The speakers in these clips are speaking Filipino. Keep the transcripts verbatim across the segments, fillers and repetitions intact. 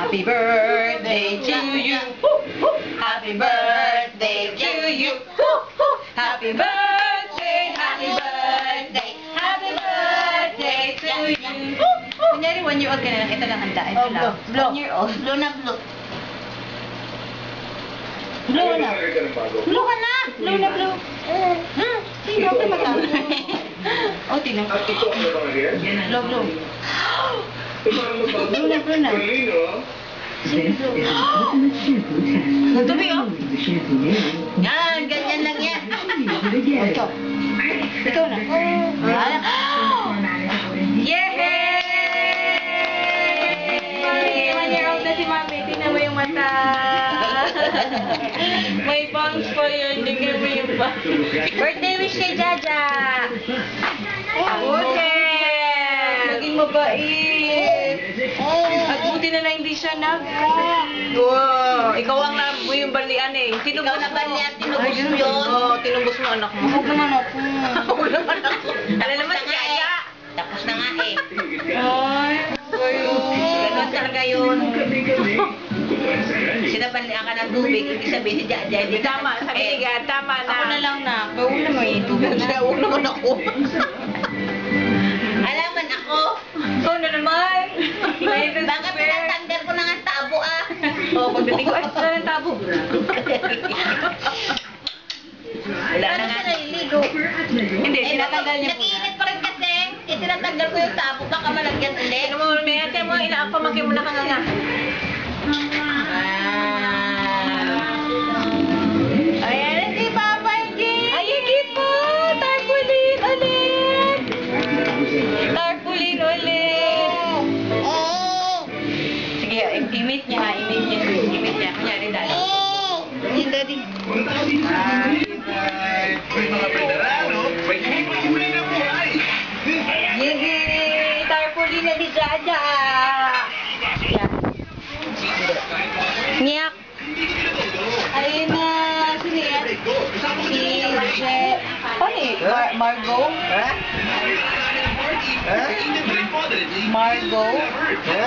Happy birthday to you. Happy birthday to you. Happy birthday, happy birthday, happy birthday to you. Kunyari, one year old ka na lang. Ito lang handa. Ito Oh, lang. blow. One year old. Blow na, blow. Blow na. Blow ka na. Blow na, blow. Hmm. Sino ka matawag? Oh, tinang. Blow, blow. Blow na, blow na. Sige, blow. Natubi, oh. Yan, ganyan lang yan. Ito. Ikaw na. Yay! One year old na si Mami. Tingnan mo yung mata. May bangs pa yun. Tingnan mo yung bangs. Birthday wish kay Jaja. Okay. Maging mabait. At buti na lang hindi siya nag... Wow. Ikaw ang mo yung balian eh. Tinubos Ikaw na mo. balian, tinubos mo yun. Oo, tinubos mo anak mo. Huwag naman ako. Huwag naman ako. Ano naman si Yaya? Tapos na nga eh. Ay, Ganun talaga yun. Sinabalian ka ng tubig, ibig sabihin si Jaja. Hindi Tama, sabi ni Gad, tama na. Ako na lang na. Huwag naman yung tubig na. Huwag naman ako. Alaman ako. Ikaw na naman. Bakit pinatanggal ko na nga tabo ah? Oo, pagdating ko, ay, saan ang tabo? Wala na nga. Naliligo. Hindi, Eh, tinatanggal niya po. nag-iinit pa rin kasi. Eh, tinatanggal ko yung tabo. Baka malagyan ulit. Ano mo, may ate mo, inaang pamangkin mo na ka nga nga. Ayan na si Papa G. Ay, higit po! Tarpaulin ulit! Tarpaulin ulit! Sige, i-imit niya ha. Imit niya. Imit niya. Kunyari, daddy. Yung daddy. Yay! Tarpaulin na ni Jaja! Yan. Ngiyak! Ayun na, sino yan? Si Je... Ano eh? Mar Margo? Ha? Ha? Margo? Ha?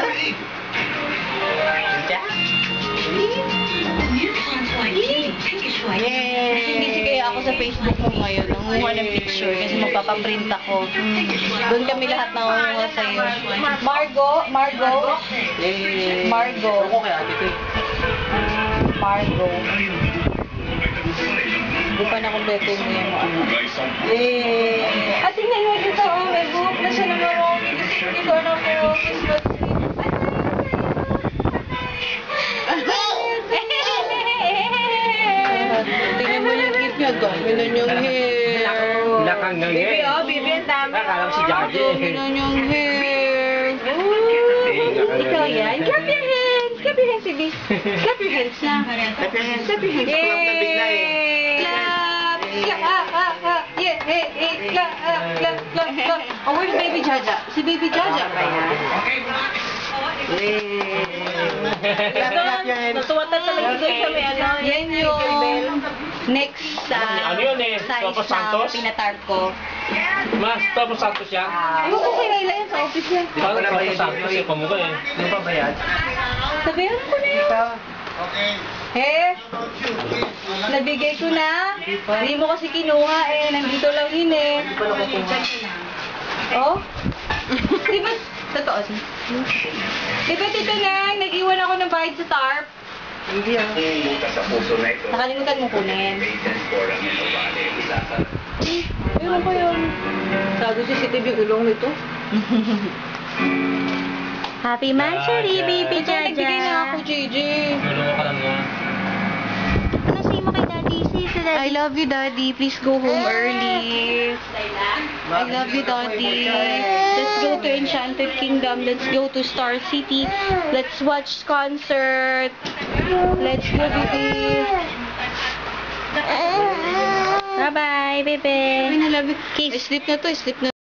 Yay! Busy kaya ako sa Facebook mo ngayon. Nangunguha ng picture kasi magpapaprint ako. Doon kami lahat nangunguha sa'yo. Margo? Margo? Eh, Margo. Ako kaya ate ko. Margo. Hindi pa na-complete mo yung ano. Eh, At tingnan mo dito, oh, may buhok na siya ng marami. Hindi ko alam pero Christmas tree. Tingnan mo yung gift niya, dami na niyang hair. Lakang nga Bibi, eh. oh, Bibi, ang dami. Akala ko si Jaji. Dami na niyang hair. Ooh, ikaw yan. Clap your hands. Clap your hands, Bibi. Clap your hands na. Clap your hands. Clap your hands. Clap na bigla eh. Clap. Clap. Ah, ah, ah. Yeah, hey, hey. Clap, ah, clap, clap, clap. Oh, where's Baby Jaja? Si Baby Jaja ba yan? Eh. Clap, clap your hands. Natuwa talaga doon sa may ano. Yan yung next sa Ano yun eh? size Tapos na Santos? pinatarp ko. Mas, tapos Santos yan. Ano kasi Layla yan sa office yan? Di ba na tapos Santos yung pamuga eh. Ano pa ba yan? Sabihan ko na yun. Ikaw? Eh, nabigay ko na. Hindi mo kasi kinuha eh. Nandito lang yun eh. Hindi pa nakukuha. Oh? Di ba? Totoo siya. Di ba tito Nang, nag-iwan ako ng bayad sa tarp? Hindi ah. Nakalimutan mo kunin. Ayun pa yun. Sabi si C C T V gulong nito. Happy Manchuri, Baby Ito, nagbigay na ako, Jaja. J J. Nulungo ka lang nga. Ano say mo kay Daddy? Say sa I Daddy. love you, Daddy. Please go home early. I love you, Daddy. Let's go to Enchanted Kingdom. Let's go to Star City. Let's watch concert. Let's go, baby. Bye-bye, baby. I love you. Kiss. Sleep na to, sleep na.